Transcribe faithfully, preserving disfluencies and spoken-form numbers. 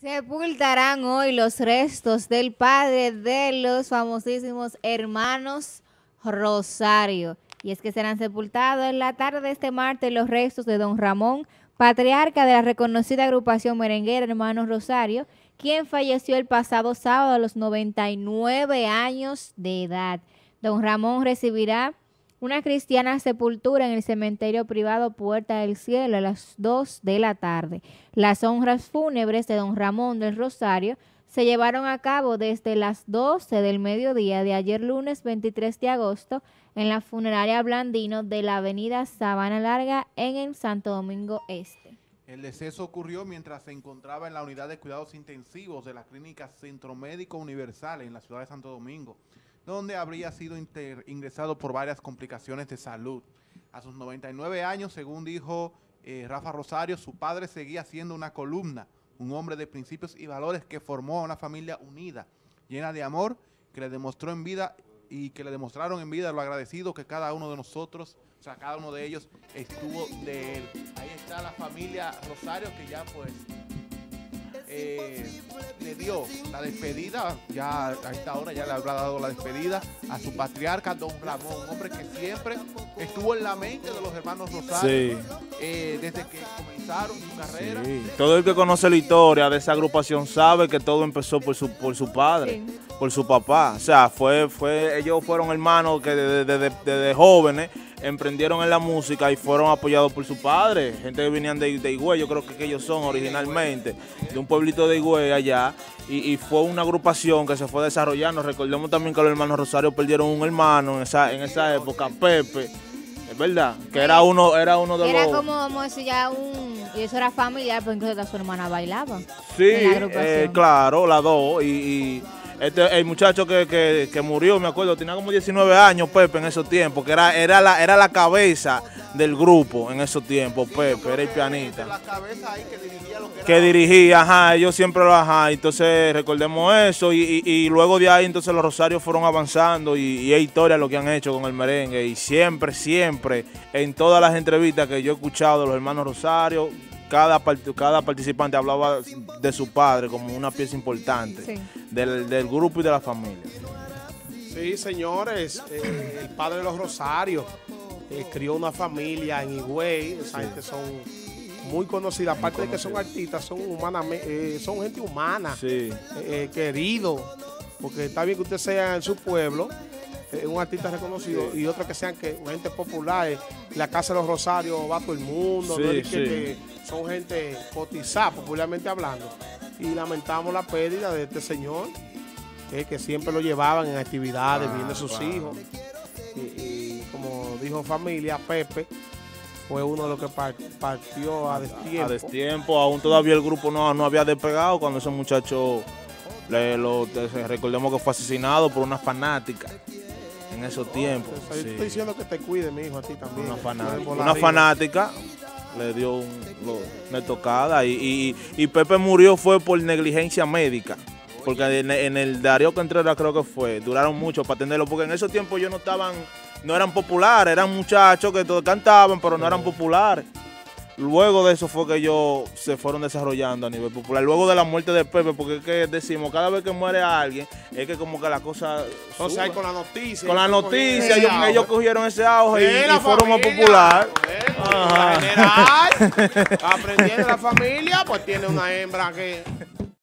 Sepultarán hoy los restos del padre de los famosísimos hermanos Rosario. Y es que serán sepultados en la tarde de este martes los restos de don Ramón, patriarca de la reconocida agrupación merenguera Hermanos Rosario, quien falleció el pasado sábado a los noventa y nueve años de edad. Don Ramón recibirá una cristiana sepultura en el cementerio privado Puerta del Cielo a las dos de la tarde. Las honras fúnebres de don Ramón del Rosario se llevaron a cabo desde las doce del mediodía de ayer lunes veintitrés de agosto en la funeraria Blandino de la avenida Sabana Larga en el Santo Domingo Este. El deceso ocurrió mientras se encontraba en la unidad de cuidados intensivos de la Clínica Centro Médico Universal en la ciudad de Santo Domingo, donde habría sido ingresado por varias complicaciones de salud. A sus noventa y nueve años, según dijo eh, Rafa Rosario, su padre seguía siendo una columna, un hombre de principios y valores que formó a una familia unida, llena de amor, que le demostró en vida y que le demostraron en vida lo agradecido que cada uno de nosotros, o sea, cada uno de ellos estuvo de él. Ahí está la familia Rosario, que ya pues Eh, le dio la despedida, ya a esta hora ya le habrá dado la despedida a su patriarca, don Ramón, un hombre que siempre estuvo en la mente de los hermanos Rosario, sí. eh, desde que comenzaron su carrera. Sí. Todo el que conoce la historia de esa agrupación sabe que todo empezó por su, por su padre, sí. por su papá. O sea, fue, fue, ellos fueron hermanos que desde de, de, de, de jóvenes emprendieron en la música y fueron apoyados por su padre, gente que venían de, de Higüey, yo creo que, que ellos son originalmente de un pueblito de Higüey allá, y, y fue una agrupación que se fue desarrollando. Recordemos también que los hermanos Rosario perdieron un hermano en esa, en esa época, Pepe, es verdad, que era uno, era uno de era los... Era como, vamos a decir, ya un... Y eso era familiar, pero incluso hasta su hermana bailaba. Sí, eh, claro, las dos, y... y Este, el muchacho que, que, que murió, me acuerdo, tenía como diecinueve años, Pepe, en esos tiempos, que era, era, la, era la cabeza del grupo en esos tiempos, Pepe, era el pianista. La cabeza ahí que dirigía lo que era. Que dirigía, ajá, ellos siempre lo, ajá, entonces recordemos eso, y, y, y luego de ahí entonces los Rosarios fueron avanzando, y, y es historia lo que han hecho con el merengue, y siempre, siempre, en todas las entrevistas que yo he escuchado de los hermanos Rosario, Cada, part cada participante hablaba de su padre como una pieza importante, sí. del, del grupo y de la familia. Sí, señores, eh, el padre de los Rosarios eh, crió una familia en Higüey, esa sí. gente son muy conocidas, aparte muy de que son artistas, son, humanas, eh, son gente humana, sí. eh, querido, porque está bien que usted sea en su pueblo, eh, un artista reconocido, sí. y otros que sean que gente popular, eh, la Casa de los Rosarios va todo el mundo, sí, no es sí. que, que son gente cotizada, popularmente hablando, y lamentamos la pérdida de este señor, eh, que siempre lo llevaban en actividades, ah, viendo a sus wow. hijos, y, y como dijo familia, Pepe fue uno de los que partió a destiempo. A destiempo, aún todavía el grupo no, no había despegado cuando ese muchacho, le, lo, recordemos que fue asesinado por una fanática. En esos tiempos. Oh, sí. Estoy diciendo que te cuide, mi hijo, a ti también. Una fanática, una fanática le dio un, lo, una tocada, y, y, y Pepe murió fue por negligencia médica. Porque en, en el Darío Contreras creo que fue, duraron mucho para atenderlo, porque en esos tiempos ellos no estaban, no eran populares, eran muchachos que todos cantaban, pero no eran populares. Luego de eso fue que ellos se fueron desarrollando a nivel popular. Luego de la muerte de Pepe, porque es que decimos, cada vez que muere alguien, es que como que la cosa... O sea, con la noticia. Con la noticia, ellos, ellos cogieron ese auge y, y fueron más populares. Bueno, general, aprendiendo la familia, pues tiene una hembra que...